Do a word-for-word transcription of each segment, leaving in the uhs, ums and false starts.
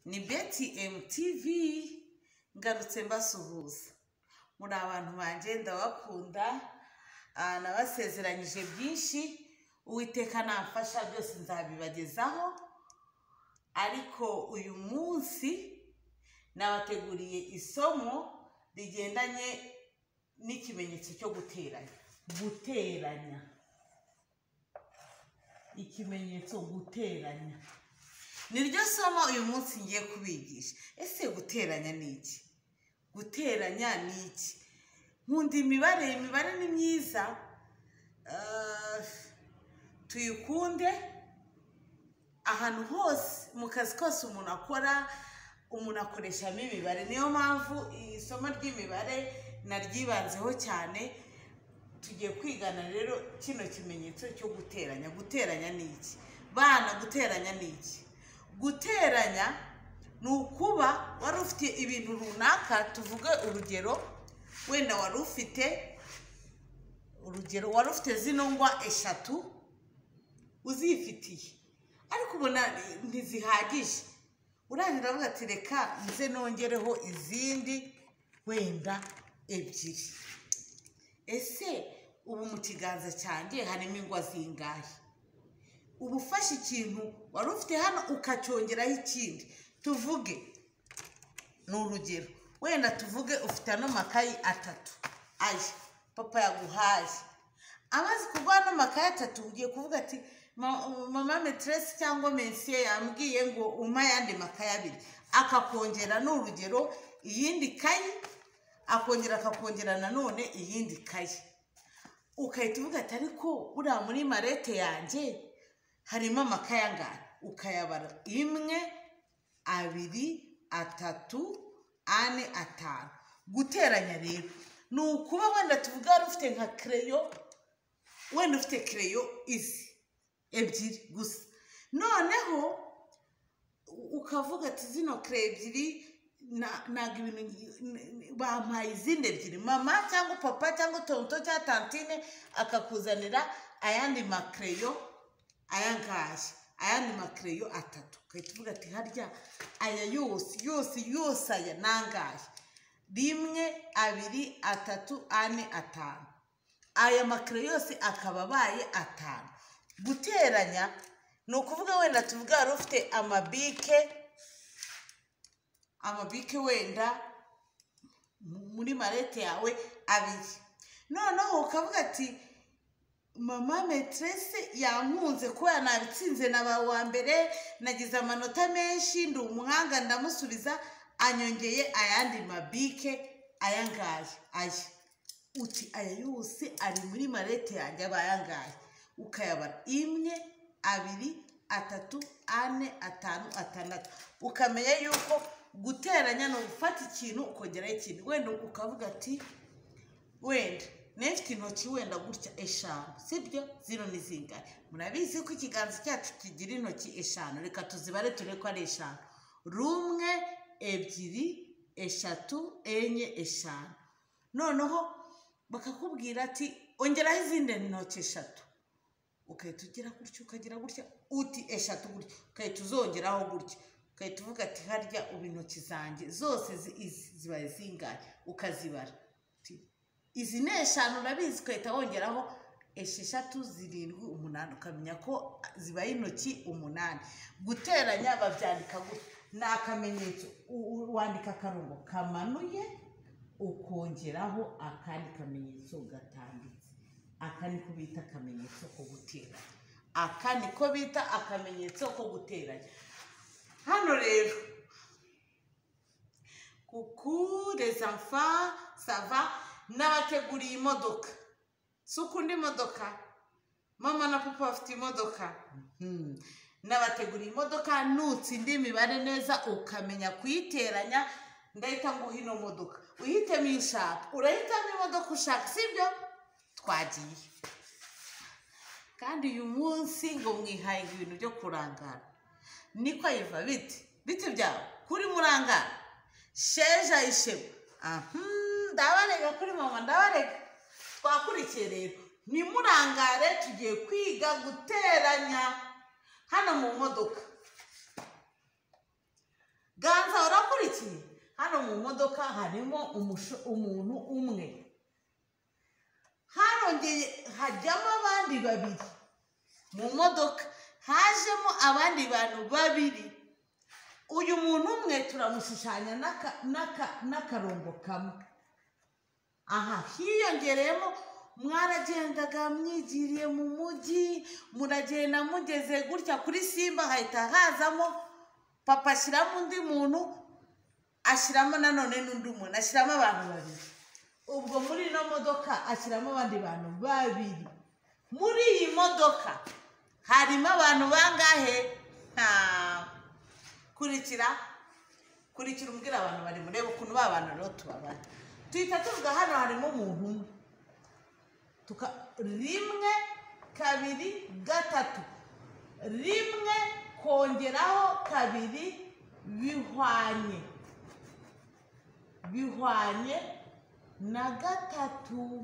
ni Betty M T V ngarutse mbasuhuza muri abantu banje ndabakunda nabasezeranyije byinshi Uwiteka namfasha byose nzabibagezaho ariko uyu munsi nabateguriye isomo rigendanye n'ikimenyetso cyo guteranya guteranya ikimenyetso guteranya niryo somo uyu munsi ngiye kubigisha. Ese guteranya ni iki? Guteranya ni iki? Nkunda imibare, imibare ni myiza, tuyikunde ahantu hose mu kazi kose umuntu akora, umuntu akoreshamo imibare. Niyo mpamvu isomo ry'imibare naryibanzeho cyane. Tugiye kwigana rero kino kimenyetso cyo guteranya. Guteranya ni iki? Bana, guteranya ni iki? Guteranya ni ukuba wari ufite ibintu runaka, tuvuge urugero, wenda wari ufite urugero wari ufite zino ngwa eshatu uzifitiye ariko ubona ntizihagije, urangira uvuga ati reka nze nongereho izindi wenda ebyiri. Ese ubu mu kiganza cyanjye harimo ingwa zingahe? Ubu ufashe ikintu wari ufite hano ukacyongeraho ikindi, tuvuge ni urugero, wenda tuvuge ufite ano makayi atatu aya papa yaguhaye. Amaze kuguha ano makayi atatu ugiye kuvuga ati mama maîtresse cyangwa monsieur yambwiye ngo umpa yandi makayi abiri, akakongera ni urugero iyindi kayi, akongera akakongera nanone iyindi kayi. Ukahita uvuga ati ariko uriya muri marete yanjye harimo amakayi angahe? Ukayabara: imwe, abiri, atatu, ane, atanu. Guteranya rero ni ukuba wenda tuvuga wari ufite nka creyo, wenda ufite creyo izi ebyiri gusa, noneho ukavuga ati zino creyo ebyiri ntabwo ibintu bampaye izindi ebyiri, mama cyangwa papa cyangwa tonto cyangwa tantine akakuzanira ayandi makreyo ayangahe, ayandi makreyo atatu. Ukahita uvuga ati harya aya yose yose yose aya nangahe? Rimwe, abiri, atatu, ane, atanu. Aya makreyo yose akaba abaye atanu. Guteranya ni ukuvuga wenda tuvuga wari ufite amabike amabike wenda muri marete yawe abiri, noneho ukavuga ati mama maîtresse yankunze kuba nabitsinze naba wa mbere, nagize amanota menshi, ndi umuhanga, ndamusubiza, anyongeye ayandi mabike ayangahe? Aya. Uti aya yose ari muri marete yanjye abayangahe? Ukayabara: imwe, abiri, atatu, ane, atanu, atandatu. Ukamenya yuko guteranya no gufata ikintu ukongeraho ikindi. Wenda ukavuga ati wenda nefite intoki wenda gutya eshanu, sibyo? Zino ni zingahe? Murabizi ko ikiganza cyacu kigira intoki eshanu. Reka tuzibare turebe ko ari eshanu. Rumwe, ebyiri, eshatu, enye, eshanu. Noneho bakakubwira ati ongeraho izindi ntoki eshatu. Ukahita ugira gutya ukagira gutya, uti eshatu gutya, ukahita uzongeraho gutya. Ukahita uvuga ati harya ubu intoki zanjye zose zibaye zingahe? Ukazibara. Izi ni eshanu urabizi, ukahita wongeraho esheshatu, zirindwi, umunani. Ukamenya ko zibaye intoki umunani. Guteranya babyandika gutya, ni akamenyetso. Wandika akarongo kamanuye ukongeraho akandi kamenyetso gatambitse. Aka niko bita akamenyetso ko guteranya. Aka niko bita akamenyetso ko guteranya. Hano rero coucou les enfants, ça va? Nabateguriye imodoka. Suko ndi modoka, mama na papa bafite imodoka. Hmm. Nabateguriye imodoka, nutsinda imibare neza ukamenya kuyiteranya, ndahita nguha ino modoka. Uhitemo ishaka, urahitamo imodoka ushaka, sibyo? Twagiye. Kandi uyu munsi ngo mwihaye ibintu byo kurangara. Niko yiva bite? Bite byawe? Kuri murangara? Sheja ishema. Ahum, ndabarega kuri mama, ndabarega. Twakurikiye rero. Ni murangare tugiye kwiga guteranya hano mu modoka. hano mu modoka harimo umuntu umwe, harongeye hajyamo abandi babiri mu modoka, hajemo abandi bantu babiri. Uyu muntu umwe turamushushanya n'akarongo kamwe. Aha hiyongereyemo mwaragendaga mwigiriye mu mujyi, muragenda mugeze gutya kuri Simba hahita hazamo papa ashyiramo undi muntu, ashyiramo nanone n'undi muntu, ashyiramo abantu babiri. Ubwo muri ino modoka ashyiramo abandi bantu babiri. Muri iyi modoka harimo abantu bangahe? Kurikira kurikira umbwira abantu bari murebe ukuntu ba bantu rero tubabana. Tuhita tuvuga hano harimo umuntu umwe, tuka rimwe kabiri gatatu, rimwe kongeraho kabiri bihwanye bihwanye na gatatu,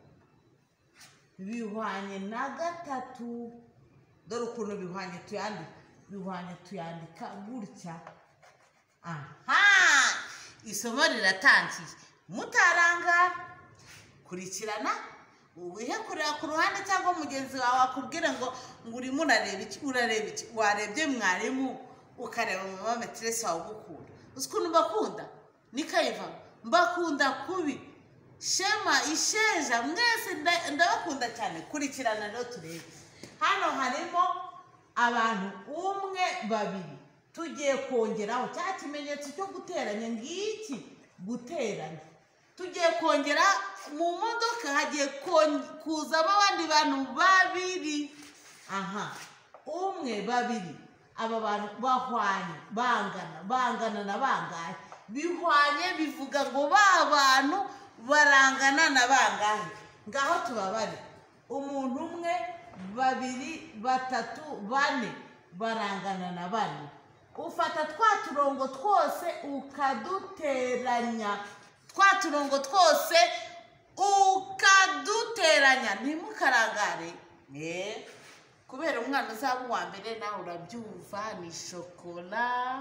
bihwanye na gatatu. Dore ukuntu bihwanye tuyandika, bihwanye tuyandika gutya. Aha, isomo riratangiye. Mutarangara, kurikirana, wihe kureba ku ruhande cyangwa mugenzi wawe akubwira ngo ngo urimo urareba iki, urareba iki, warebye mwarimu ukareba mama maîtresse wawe ugukunda. Uzi ukuntu mbakunda? Ni Kayva, mbakunda kubi. Shema, Isheja, mwese ndabakunda cyane. Kurikirana rero turebe. Hano harimo abantu umwe babiri, tugiye kongeraho cya kimenyetso cyo guteranya ngiki, guteranya. Tugiye kongera mu modoka hagiye kuzamo abandi bantu babiri. Aha, umwe babiri, aba bantu bahwanye, bangana bangana na bangahe? Bihwanye bivuga ngo ba bantu barangana na bangahe? Ngaho tubabare. Umuntu umwe, babiri, batatu, bane, barangana na bane. Ufata twa turongo twose ukaduteranya, twa turongo twose ukaduteranya. Ntimukarangare, eh kubera umwana uzaba uwa mbere nawe urabyumva. Ni shokora,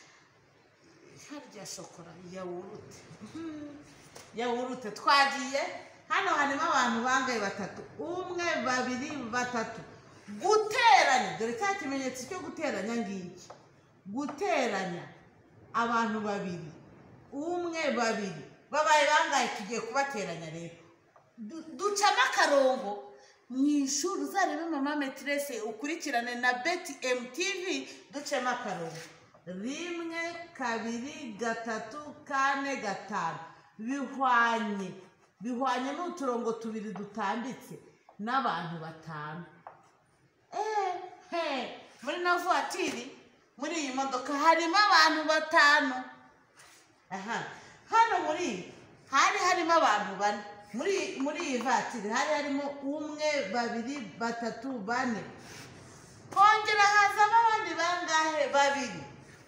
harya shokora yawurute, yawurute. Twagiye hano harimo abantu bangaye? Batatu. Umwe babiri batatu. Guteranya, dore cya kimenyetso cyo guteranya ngiki, guteranya abantu babiri, umwe babiri, babaye bangaye? Tugiye kubateranya rero. Ducamo akarongo mu ishuri, uzarebe mama maîtresse ukurikirane na Betty M T V. Ducemo akarongo, rimwe kabiri gatatu kane gatanu. Bihwanye bihwanye n'uturongo tubiri dutambitse n'abantu batanu. Eh he, muri na voiture, muri iyi modoka harimo abantu batanu. Aha, hano muri hari harimo abantu bane. Muri muri iyi voiture hari harimo umwe babiri batatu bane. Kongera hazamo abandi bangahe? Babiri.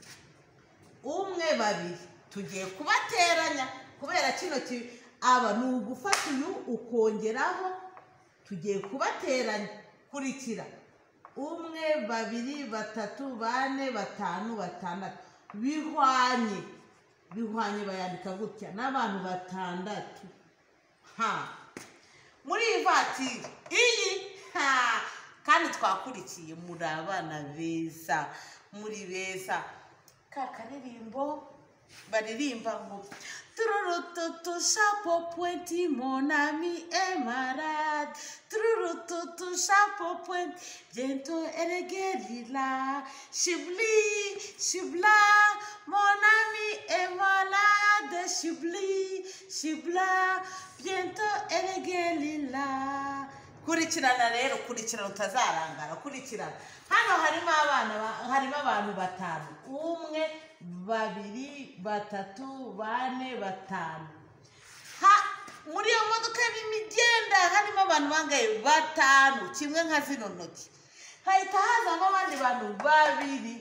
Umwe babiri. Tugiye kubateranya kubera kino ki aba ni ugufata uyu ukongeraho, tugiye kubateranya. Kurikira, umwe babiri batatu bane batanu batandatu. Bihwanye bihwanye bayandika gutya, n'abantu batandatu. Ha, muri iyi vatiri iyi, ha, kandi twakurikiye. Muri abana beza, muri beza. Ka karirimbo baririmba ngo tururututu chapeau pointi mon ami et malade, tururututu chapeau pointi bientôt elle guérira, chibli chibla mon ami est malade, chibli chibla bientôt elle guérira. Kurikirana rero, kurikirana utazarangara. Kurikirana hano harimo abana, harimo abantu batanu. Umwe babiri batatu bane batanu. Ha, muri iyo modoka y'imigenda harimo abantu bangaye? Batanu, kimwe nka zino ntoki. Hahita hazamo abandi bantu babiri.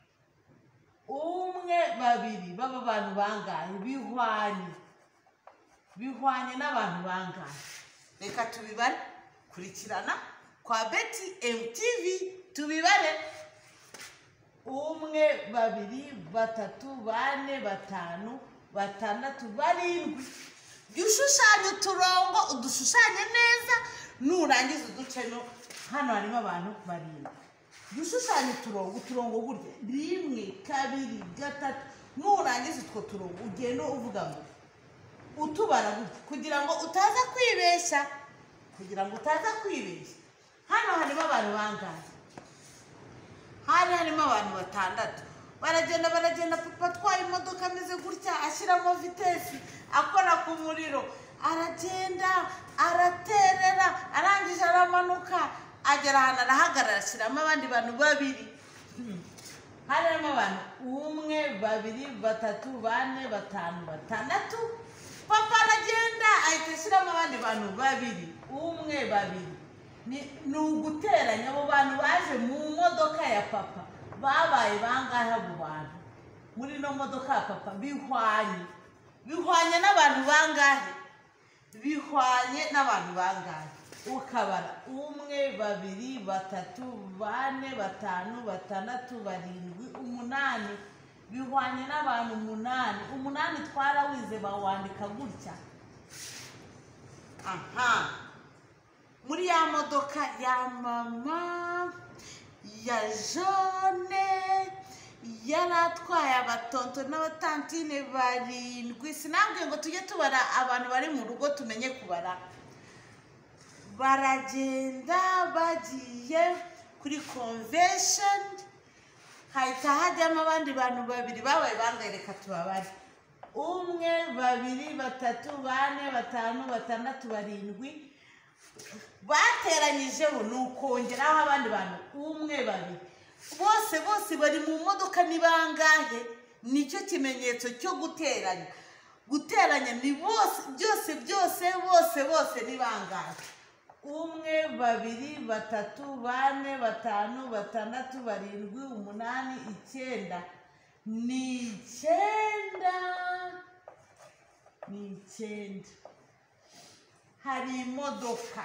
Umwe babiri, baba abantu bangahe? Bihwanye bihwanye n'abantu bangahe? Reka tubibare. Kurikirana kwa Betty M T V, tubibare. Umwe babiri batatu bane batanu batandatu barindwi ushushanya uturongo udushushanye neza nurangiza uduceno hano harimo abantu barindwi ushushanya uturongo uturongo gutya rimwe kabiri gatatu nurangiza utwo turongo ugenda uvuga ngo utubara gutya kugira ngo utaza kwibeshya kugira ngo utaza kwibeshya hano harimo abantu bangahe hari harimo abantu batandatu baragenda baragenda papa twaye imodoka ameze gutya ashyiramo vitesi akora ku muriro aragenda araterera arangije aramanuka agera ahantu arahagarara ashyiramo abandi bantu babiri harimo abantu umwe babiri batatu bane batanu batandatu papa aragenda ahita ashyiramo abandi bantu babiri umwe babiri ni uguteranya abo bantu baje mu modoka ya papa babaye bangahe abo bantu muri no modoka ya papa bihwanye bihwanye n'abantu bangahe bihwanye n'abantu bangahe ukabara umwe babiri batatu bane batanu batandatu barindwi umunani bihwanye n'abantu umunani umunani twarawize bawandika gutya aha muri ya modoka ya mama ya jone yaratwaye abatonto n'abatantine barindwi sinambwe ngo tujye tubara abantu bari mu rugo tumenye kubara baragenda bagiye kuri convention hahita hajyamo abandi bantu babiri babaye bangaye tubabare umwe babiri batatu bane batanu batandatu barindwi bateranyijeho nukongeraho abandi bantu umwe babiri bose bose bari mu modoka ni bangahe nicyo kimenyetso cyo guteranya guteranya ni bose byose byose bose bose ni bangahe umwe babiri batatu bane batanu batandatu barindwi umunani icyenda ni icyenda ni icyenda hari imodoka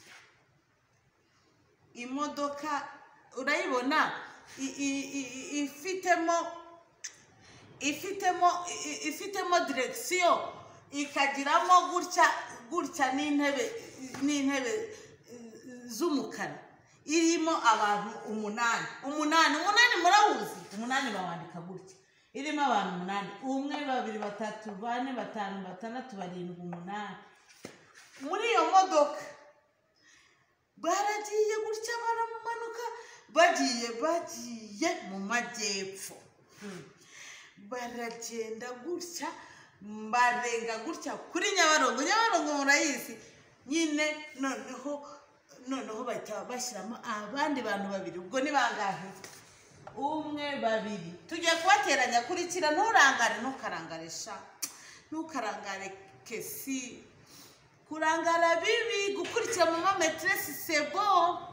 imodoka urayibona ifitemo ifitemo ifitemo direction ikagiramo gutya gutya n'intebe n'intebe z'umukara irimo abantu umunani umunani umunani murawuzi umunani bawandika gutya irimo abantu umunani umwe babiri batatu bane batanu batandatu barindwi umunani muri iyo modoka baragiye gutya baramanuka bagiye bagiye mu majyepfo baragenda gutya barenga gutya kuri Nyabarongo Nyabarongo murayizi nyine noneho noneho bahita bashyiramo abandi bantu babiri ubwo ni bangahe umwe babiri tugiye kubateranya kurikira nturangare ntukarangaresha ntukarangare kesi kurangara bibi gukurikira mu mametresse sebo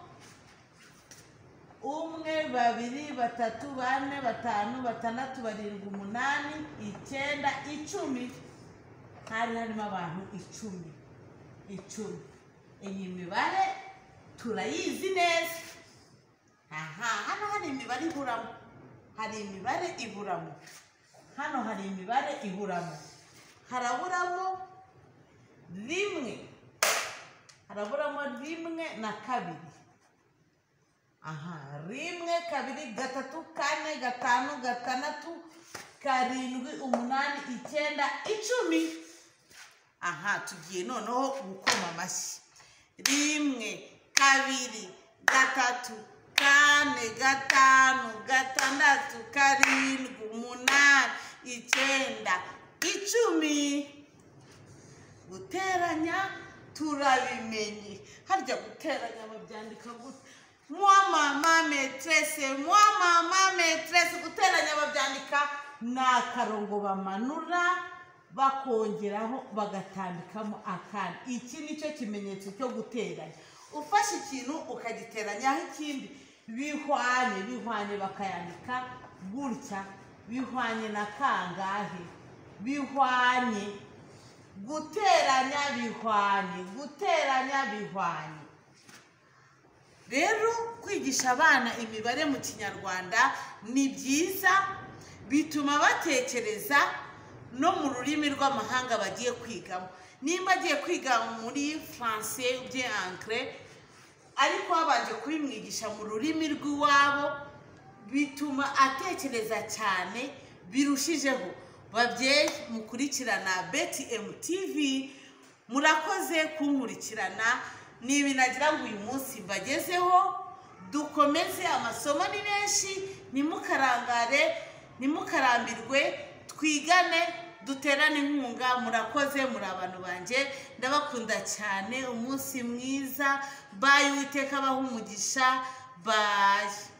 umwe babiri batatu bane batanu batandatu barindwi umunani icyenda icumi hari harimo abantu icumi icumi iyi mibare turayizi neza aha hano hari imibare iburamo hari imibare iburamo hano hari imibare iburamo haraburamo rimwe haraburamo rimwe na kabiri aha rimwe kabiri gatatu kane gatanu gatandatu karindwi umunani icyenda icumi aha tugiye noneho gukoma amashyi rimwe kabiri gatatu kane gatanu gatandatu karindwi umunani icyenda icumi guteranya turabimenye harya guteranya babyandika gute moi mama maîtresse moi mama maîtresse guteranya babyandika n'akarongo bamanura bakongeraho bagatandikamo akandi iki nicyo kimenyetso cyo guteranya ufashe ikintu ukagiteranyaho ikindi bihwanye bihwanye bakayandika gutya bihwanye na kangahe bihwanye guteranya bihwanye guteranya bihwanye rero kwigisha abana imibare mu Kinyarwanda ni byiza bituma batekereza no mu rurimi rw'amahanga bagiye kwigamo. Nimba agiye kwiga muri français bye anglais ariko abanje kubimwigisha mu rurimi rw'iwabo bituma atekereza cyane birushijeho. Babyeyi mukurikirana B T M T V, murakoze kunkurikirana. Nibi nagira ngo uyu munsi mbagezeho. Dukomeze amasomo ni menshi, nimukarangare nimukarambirwe, twigane duterane inkunga. Murakoze, muri abantu banje, ndabakunda cyane. Umunsi mwiza, bye. Uwiteka abahe umugisha. Bye.